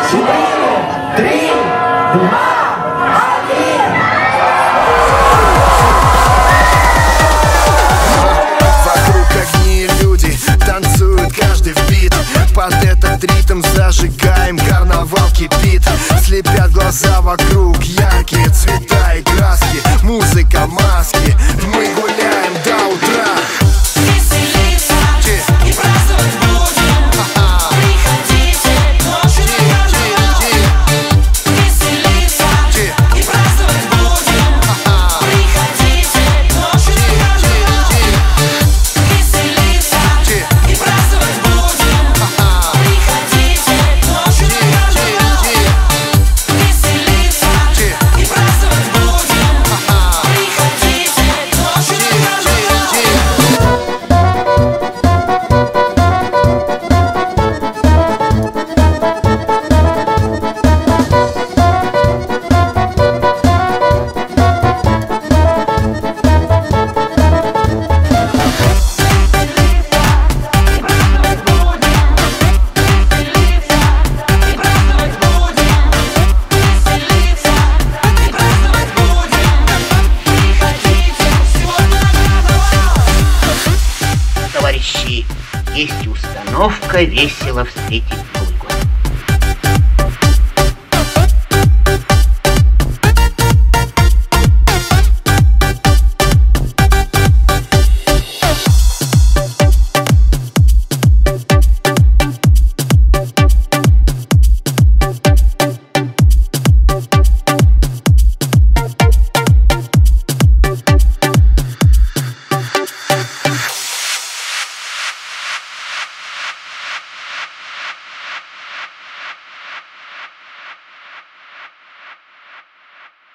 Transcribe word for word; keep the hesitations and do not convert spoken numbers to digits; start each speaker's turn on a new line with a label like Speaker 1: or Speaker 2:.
Speaker 1: четыре, три, два, один.
Speaker 2: Вокруг огни и люди танцуют каждый в бит. Под этот ритм зажигаем, карнавал кипит. Слепят глаза вокруг, яркие цвета и краски. Музыка, маски, мы гуляем до утра.
Speaker 3: Веселиться и праздновать будем. Приходите ночью на карнавал. Веселиться и праздновать будем. Приходите ночью на карнавал. Веселиться и праздновать будем. Приходите ночью на карнавал. Веселиться и праздновать будем. Приходите ночью на
Speaker 4: Товарищи, есть установка весело встретить